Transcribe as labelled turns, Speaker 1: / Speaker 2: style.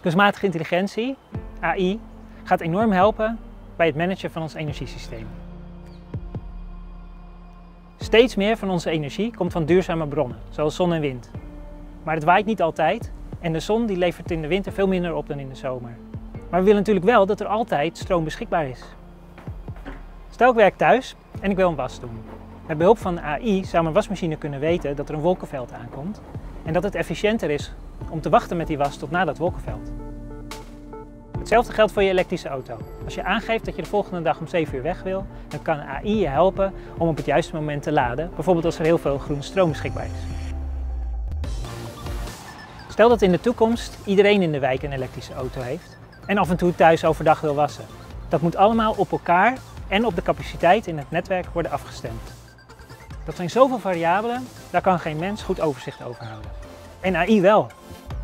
Speaker 1: Kunstmatige intelligentie, AI, gaat enorm helpen bij het managen van ons energiesysteem. Steeds meer van onze energie komt van duurzame bronnen, zoals zon en wind. Maar het waait niet altijd en de zon die levert in de winter veel minder op dan in de zomer. Maar we willen natuurlijk wel dat er altijd stroom beschikbaar is. Stel ik werk thuis en ik wil een was doen. Met behulp van AI zou mijn wasmachine kunnen weten dat er een wolkenveld aankomt en dat het efficiënter is om te wachten met die was tot na dat wolkenveld. Hetzelfde geldt voor je elektrische auto. Als je aangeeft dat je de volgende dag om 7 uur weg wil, dan kan AI je helpen om op het juiste moment te laden, bijvoorbeeld als er heel veel groene stroom beschikbaar is. Stel dat in de toekomst iedereen in de wijk een elektrische auto heeft en af en toe thuis overdag wil wassen. Dat moet allemaal op elkaar en op de capaciteit in het netwerk worden afgestemd. Dat zijn zoveel variabelen, daar kan geen mens goed overzicht over houden. En AI wel.